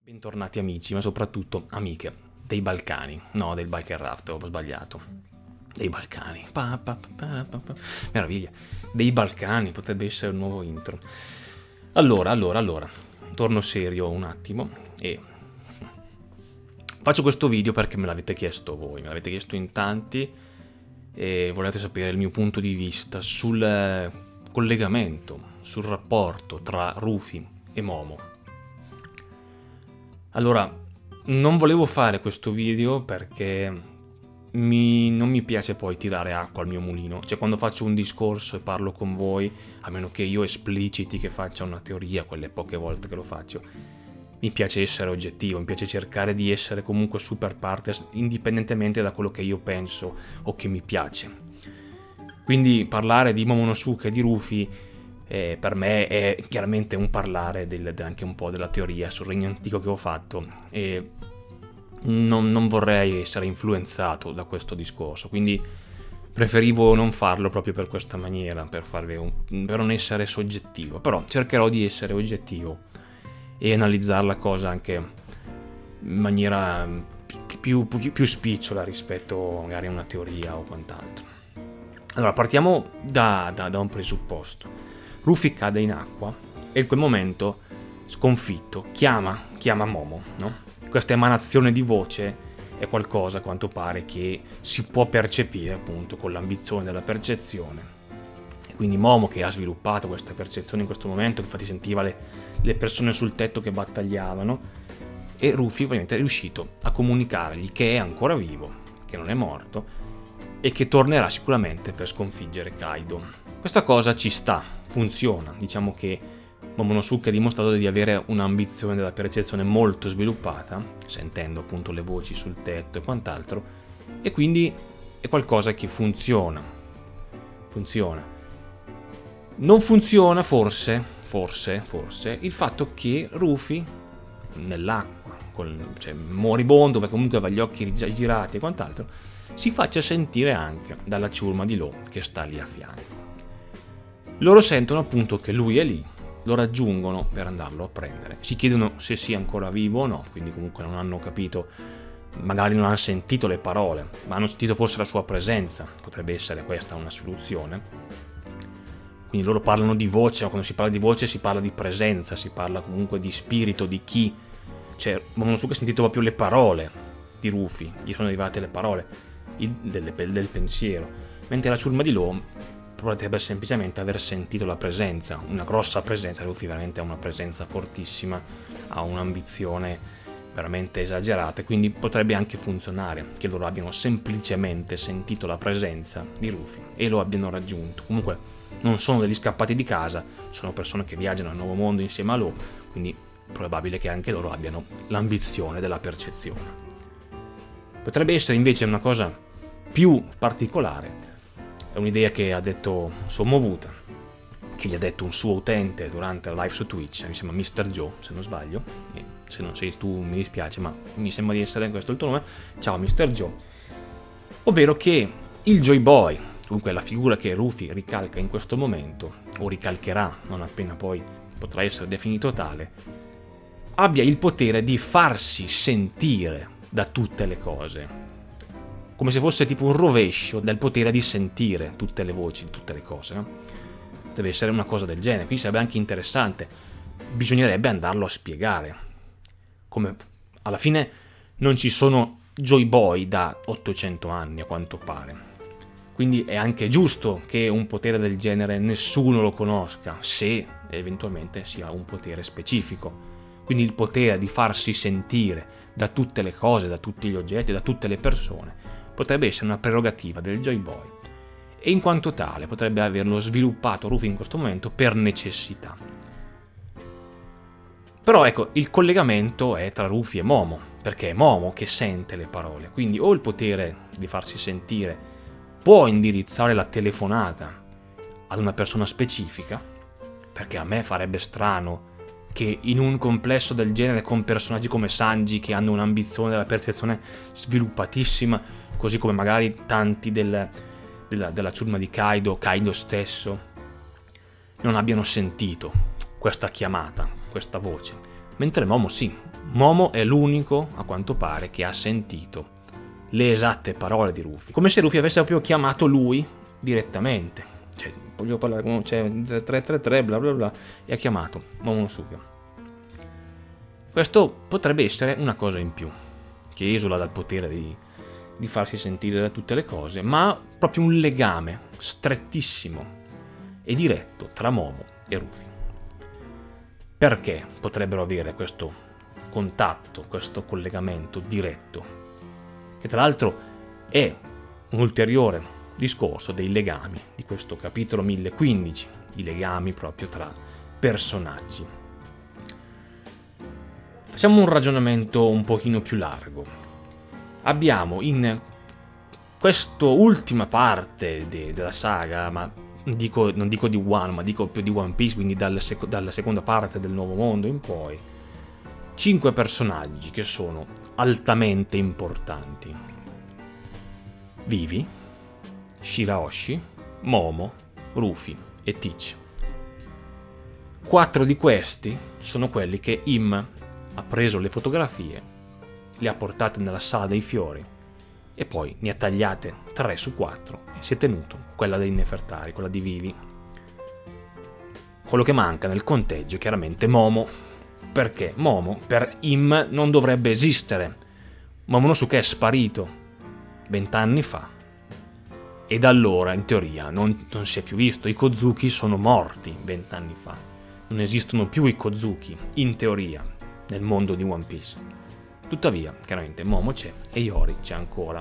Bentornati amici, ma soprattutto amiche dei Balcani. No, del Biker Raft, ho sbagliato. Dei Balcani. Meraviglia. Dei Balcani, potrebbe essere un nuovo intro. Allora. Torno serio un attimo e faccio questo video perché me l'avete chiesto voi, me l'avete chiesto in tanti e volete sapere il mio punto di vista sul collegamento, sul rapporto tra Rufy e Momo. Allora, non volevo fare questo video perché non mi piace poi tirare acqua al mio mulino. Cioè, quando faccio un discorso e parlo con voi, a meno che io espliciti che faccia una teoria, quelle poche volte che lo faccio, mi piace essere oggettivo, mi piace cercare di essere comunque super partes, indipendentemente da quello che io penso o che mi piace. Quindi parlare di Momonosuke e di Rufy per me è chiaramente un parlare anche un po' della teoria sul regno antico che ho fatto e non vorrei essere influenzato da questo discorso, quindi preferivo non farlo proprio per questa maniera, per non essere soggettivo, però cercherò di essere oggettivo e analizzare la cosa anche in maniera più spicciola rispetto magari a una teoria o quant'altro. Allora, partiamo da un presupposto. Rufy cade in acqua e in quel momento, sconfitto, chiama Momo, no? Questa emanazione di voce è qualcosa, a quanto pare, che si può percepire appunto con l'ambizione della percezione. E quindi Momo, che ha sviluppato questa percezione in questo momento, infatti sentiva le persone sul tetto che battagliavano, e Rufy ovviamente è riuscito a comunicargli che è ancora vivo, che non è morto e che tornerà sicuramente per sconfiggere Kaido. Questa cosa ci sta, funziona, diciamo che Momonosuke ha dimostrato di avere un'ambizione della percezione molto sviluppata, sentendo appunto le voci sul tetto e quant'altro, e quindi è qualcosa che funziona. Non funziona forse il fatto che Rufy nell'acqua, cioè moribondo, perché comunque aveva gli occhi girati e quant'altro, si faccia sentire anche dalla ciurma di Law che sta lì a fianco. Loro sentono appunto che lui è lì, lo raggiungono per andarlo a prendere, si chiedono se sia ancora vivo o no, quindi comunque non hanno capito, magari non hanno sentito le parole, ma hanno sentito forse la sua presenza, potrebbe essere questa una soluzione. Quindi loro parlano di voce, ma quando si parla di voce si parla di presenza, si parla comunque di spirito, di chi. Cioè, Momonosuke ha sentito proprio le parole di Rufy, gli sono arrivate le parole del pensiero, mentre la ciurma di Law potrebbe semplicemente aver sentito la presenza, una grossa presenza. Rufy veramente ha una presenza fortissima, ha un'ambizione veramente esagerata, quindi potrebbe anche funzionare che loro abbiano semplicemente sentito la presenza di Rufy e lo abbiano raggiunto. Comunque non sono degli scappati di casa, sono persone che viaggiano nel nuovo mondo insieme a Law, quindi è probabile che anche loro abbiano l'ambizione della percezione. Potrebbe essere invece una cosa più particolare. È un'idea che ha detto Somobuta, che gli ha detto un suo utente durante la live su Twitch, mi sembra Mr. Joe, se non sbaglio, e se non sei tu mi dispiace, ma mi sembra di essere questo il tuo nome, ciao Mr. Joe, ovvero che il Joy Boy, comunque la figura che Rufy ricalca in questo momento, o ricalcherà non appena poi potrà essere definito tale, abbia il potere di farsi sentire da tutte le cose, come se fosse tipo un rovescio del potere di sentire tutte le voci, tutte le cose, no? Deve essere una cosa del genere, quindi sarebbe anche interessante. Bisognerebbe andarlo a spiegare. Come alla fine non ci sono Joy Boy da 800 anni, a quanto pare. Quindi è anche giusto che un potere del genere nessuno lo conosca, se eventualmente sia un potere specifico. Quindi il potere di farsi sentire da tutte le cose, da tutti gli oggetti, da tutte le persone, potrebbe essere una prerogativa del Joy Boy e in quanto tale potrebbe averlo sviluppato Rufy in questo momento per necessità. Però ecco, il collegamento è tra Rufy e Momo, perché è Momo che sente le parole, quindi o il potere di farsi sentire può indirizzare la telefonata ad una persona specifica, perché a me farebbe strano che in un complesso del genere con personaggi come Sanji che hanno un'ambizione della percezione sviluppatissima, così come magari tanti della ciurma di Kaido stesso, non abbiano sentito questa chiamata, questa voce, mentre Momo sì, Momo è l'unico, a quanto pare, che ha sentito le esatte parole di Rufy, come se Rufy avesse proprio chiamato lui direttamente. Cioè, voglio parlare con 333 bla bla bla, e ha chiamato Momonosuke. Questo potrebbe essere una cosa in più, che esula dal potere di farsi sentire da tutte le cose, ma proprio un legame strettissimo e diretto tra Momo e Rufy. Perché potrebbero avere questo contatto, questo collegamento diretto, che tra l'altro è un ulteriore discorso dei legami di questo capitolo 1015, i legami proprio tra personaggi. Facciamo un ragionamento un pochino più largo. Abbiamo in questa ultima parte della saga, ma non dico di Wano, ma dico più di One Piece, quindi dalla seconda parte del Nuovo Mondo in poi, 5 personaggi che sono altamente importanti: Vivi, Shirahoshi, Momo, Rufy e Teach. 4 di questi sono quelli che Im ha preso le fotografie, le ha portate nella sala dei fiori e poi ne ha tagliate 3 su 4 e si è tenuto quella dei Nefertari, quella di Vivi. Quello che manca nel conteggio è chiaramente Momo, perché Momo per Im non dovrebbe esistere. Momonosuke è sparito 20 anni fa e da allora in teoria non si è più visto. I Kozuki sono morti 20 anni fa, non esistono più i Kozuki in teoria nel mondo di One Piece. Tuttavia chiaramente Momo c'è e Iori c'è ancora.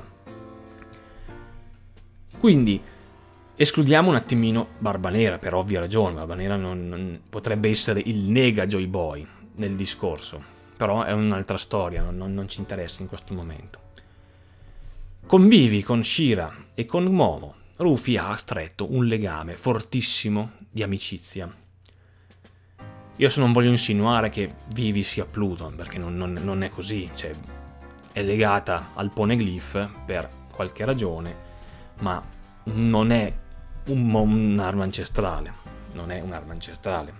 Quindi escludiamo un attimino Barbanera, per ovvia ragione. Barbanera non potrebbe essere il nega Joy Boy nel discorso, però è un'altra storia, non ci interessa in questo momento. Con Vivi, con Shira e con Momo, Rufy ha stretto un legame fortissimo di amicizia. Io non voglio insinuare che Vivi sia Pluton, perché non è così, cioè, è legata al Poneglyph per qualche ragione, ma non è un'arma ancestrale, non è un'arma ancestrale.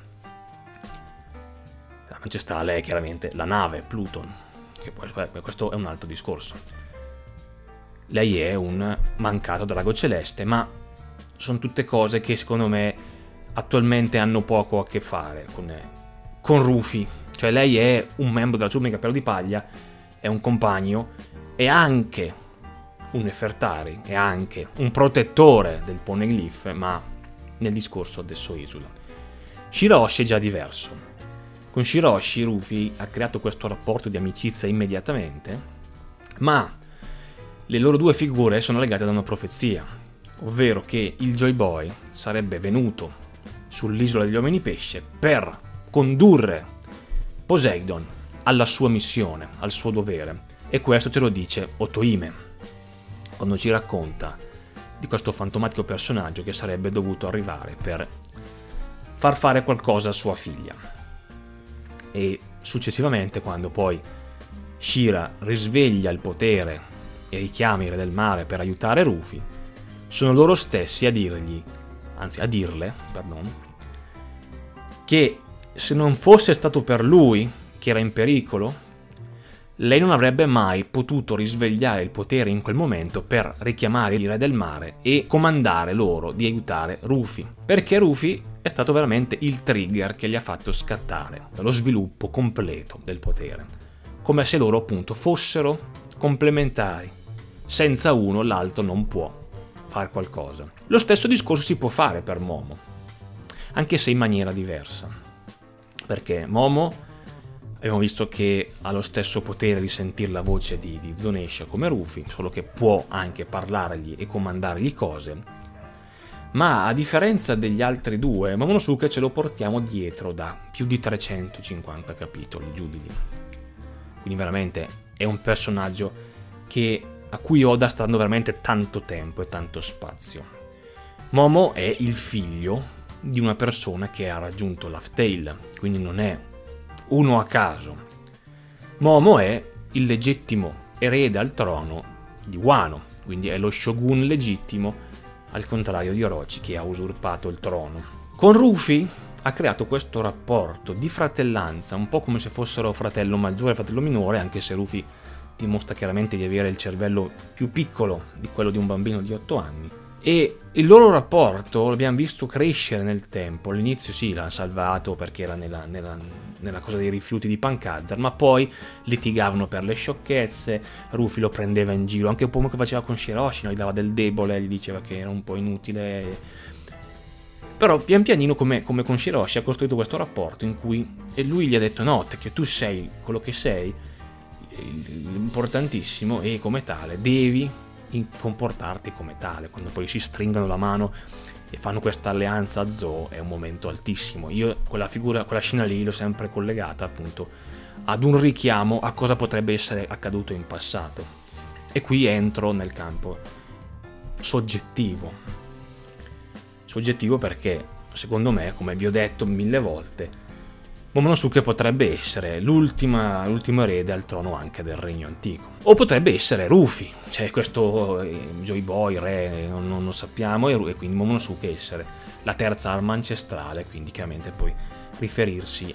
L'arma ancestrale è chiaramente la nave Pluton, che poi questo è un altro discorso. Lei è un mancato drago celeste, ma sono tutte cose che secondo me attualmente hanno poco a che fare con Rufy. Cioè lei è un membro della Ciurma di Cappello di Paglia, è un compagno, è anche un Nefertari, è anche un protettore del Poneglyph, ma nel discorso adesso esula. Shirahoshi è già diverso. Con Shirahoshi Rufy ha creato questo rapporto di amicizia immediatamente, ma le loro due figure sono legate da una profezia, ovvero che il Joy Boy sarebbe venuto sull'isola degli uomini pesce per condurre Poseidon alla sua missione, al suo dovere, e questo ce lo dice Otohime quando ci racconta di questo fantomatico personaggio che sarebbe dovuto arrivare per far fare qualcosa a sua figlia. E successivamente, quando poi Shira risveglia il potere e richiama i re del mare per aiutare Rufy, sono loro stessi a dirle, che se non fosse stato per lui che era in pericolo, lei non avrebbe mai potuto risvegliare il potere in quel momento per richiamare i re del mare e comandare loro di aiutare Rufy, perché Rufy è stato veramente il trigger che gli ha fatto scattare lo sviluppo completo del potere, come se loro appunto fossero complementari. Senza uno l'altro non può fare qualcosa. Lo stesso discorso si può fare per Momo, anche se in maniera diversa, perché Momo abbiamo visto che ha lo stesso potere di sentire la voce di Zunesha come Rufy, solo che può anche parlargli e comandargli cose. Ma a differenza degli altri due, Momonosuke ce lo portiamo dietro da più di 350 capitoli, giù di lì. Quindi veramente è un personaggio a cui Oda sta dando veramente tanto tempo e tanto spazio. Momo è il figlio di una persona che ha raggiunto Laugh Tale, quindi non è uno a caso. Momo è il legittimo erede al trono di Wano, quindi è lo shogun legittimo, al contrario di Orochi che ha usurpato il trono. Con Rufy ha creato questo rapporto di fratellanza, un po' come se fossero fratello maggiore e fratello minore, anche se Rufy dimostra chiaramente di avere il cervello più piccolo di quello di un bambino di 8 anni. E il loro rapporto l'abbiamo visto crescere nel tempo. All'inizio sì, l'ha salvato perché era nella cosa dei rifiuti di Pancazar, ma poi litigavano per le sciocchezze, Rufy lo prendeva in giro, anche un po' come faceva con Shiroshi, no? Gli dava del debole, gli diceva che era un po' inutile. Però pian pianino, come con Shiroshi, ha costruito questo rapporto in cui lui gli ha detto no, che tu sei quello che sei, importantissimo, e come tale devi comportarti come tale. Quando poi si stringono la mano e fanno questa alleanza a Zou è un momento altissimo. Io quella scena lì l'ho sempre collegata appunto ad un richiamo a cosa potrebbe essere accaduto in passato, e qui entro nel campo soggettivo perché secondo me, come vi ho detto 1000 volte, Momonosuke potrebbe essere l'ultimo erede al trono anche del regno antico. O potrebbe essere Rufy, cioè questo Joy Boy, re, non lo sappiamo, e quindi Momonosuke essere la terza arma ancestrale, quindi chiaramente poi riferirsi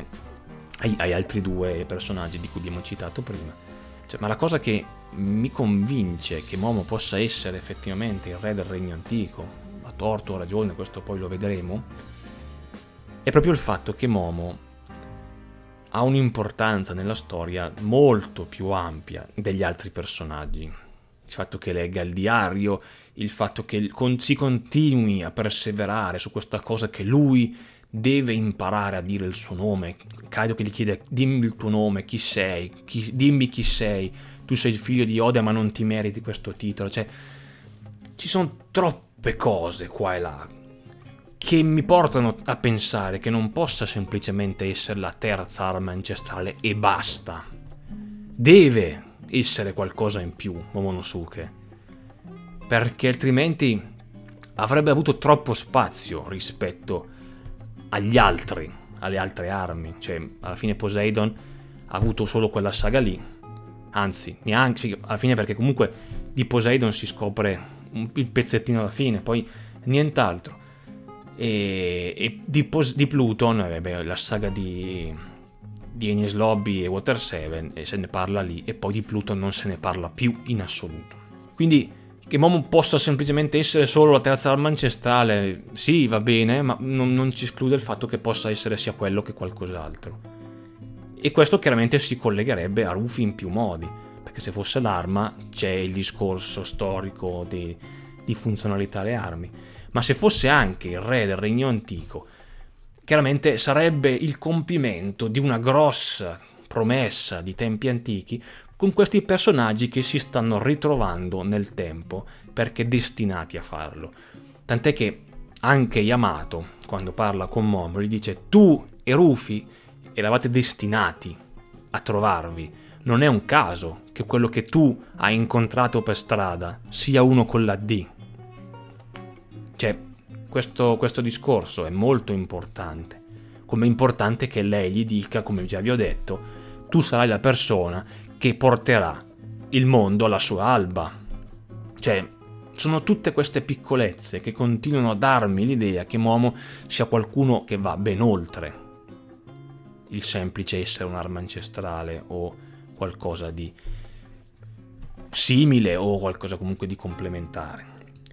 ai altri due personaggi di cui abbiamo citato prima. Cioè, ma la cosa che mi convince che Momo possa essere effettivamente il re del regno antico, a torto o a ragione, questo poi lo vedremo, è proprio il fatto che Momo ha un'importanza nella storia molto più ampia degli altri personaggi. Il fatto che legga il diario, il fatto che si continui a perseverare su questa cosa che lui deve imparare a dire il suo nome. Kaido che gli chiede dimmi il tuo nome, chi sei, dimmi chi sei, tu sei il figlio di Oda ma non ti meriti questo titolo. Cioè, ci sono troppe cose qua e là che mi portano a pensare che non possa semplicemente essere la terza arma ancestrale e basta. Deve essere qualcosa in più Momonosuke, perché altrimenti avrebbe avuto troppo spazio rispetto alle altre armi. Cioè, alla fine Poseidon ha avuto solo quella saga lì, anzi neanche alla fine, perché comunque di Poseidon si scopre il pezzettino alla fine, poi nient'altro. E di Pluton, la saga di Enies Lobby e Water 7, e se ne parla lì, e poi di Pluton non se ne parla più in assoluto. Quindi che Momo possa semplicemente essere solo la terza arma ancestrale, sì, va bene, ma non ci esclude il fatto che possa essere sia quello che qualcos'altro. E questo chiaramente si collegherebbe a Rufy in più modi, perché se fosse l'arma c'è il discorso storico di funzionalità alle armi. Ma se fosse anche il re del regno antico, chiaramente sarebbe il compimento di una grossa promessa di tempi antichi con questi personaggi che si stanno ritrovando nel tempo perché destinati a farlo. Tant'è che anche Yamato, quando parla con Momo, gli dice tu e Rufy eravate destinati a trovarvi. Non è un caso che quello che tu hai incontrato per strada sia uno con la D. Cioè, questo discorso è molto importante. Come è importante che lei gli dica, come già vi ho detto, tu sarai la persona che porterà il mondo alla sua alba. Cioè, sono tutte queste piccolezze che continuano a darmi l'idea che Momo sia qualcuno che va ben oltre il semplice essere un'arma ancestrale o qualcosa di simile o qualcosa comunque di complementare.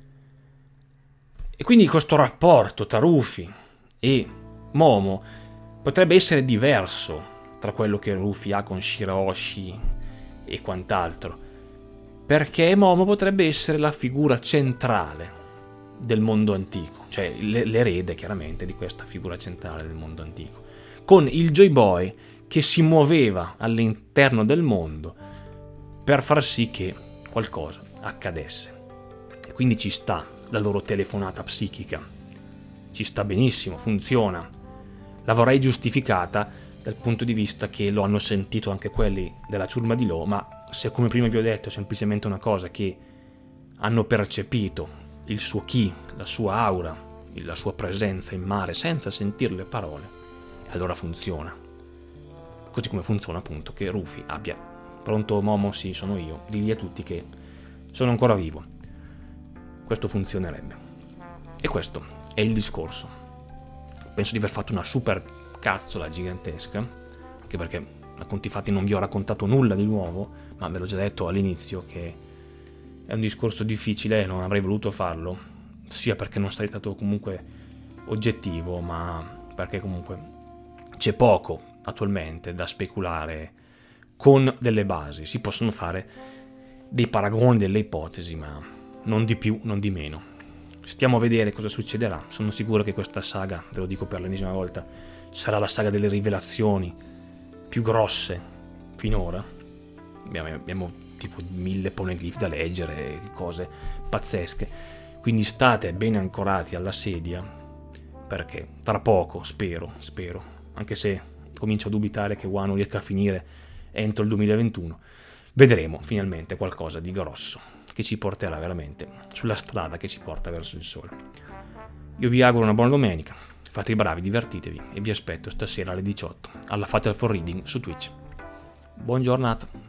E quindi questo rapporto tra Rufy e Momo potrebbe essere diverso tra quello che Rufy ha con Shiroshi e quant'altro, perché Momo potrebbe essere la figura centrale del mondo antico, cioè l'erede chiaramente di questa figura centrale del mondo antico, con il Joy Boy che si muoveva all'interno del mondo per far sì che qualcosa accadesse. E quindi ci sta la loro telefonata psichica, ci sta benissimo, funziona. La vorrei giustificata dal punto di vista che lo hanno sentito anche quelli della ciurma di Law, ma se, come prima vi ho detto, è semplicemente una cosa che hanno percepito il suo ki, la sua aura, la sua presenza in mare senza sentire le parole, allora funziona. Così come funziona appunto che Rufy abbia pronto Momo, sì, sono io, digli a tutti che sono ancora vivo. Questo funzionerebbe. E questo è il discorso. penso di aver fatto una super cazzola gigantesca, anche perché a conti fatti non vi ho raccontato nulla di nuovo, ma ve l'ho già detto all'inizio che è un discorso difficile e non avrei voluto farlo, sia perché non sarei stato comunque oggettivo, ma perché comunque c'è poco attualmente da speculare con delle basi. Si possono fare dei paragoni, delle ipotesi, ma non di più, non di meno. Stiamo a vedere cosa succederà. Sono sicuro che questa saga, ve lo dico per l'ennesima volta, sarà la saga delle rivelazioni più grosse finora. Abbiamo tipo 1000 poneglyph da leggere, cose pazzesche, quindi state bene ancorati alla sedia, perché tra poco, spero, anche se comincio a dubitare che Wano riesca a finire entro il 2021, vedremo finalmente qualcosa di grosso che ci porterà veramente sulla strada che ci porta verso il sole. Io vi auguro una buona domenica, fate i bravi, divertitevi e vi aspetto stasera alle 18 alla Fatal for Reading su Twitch. Buona giornata.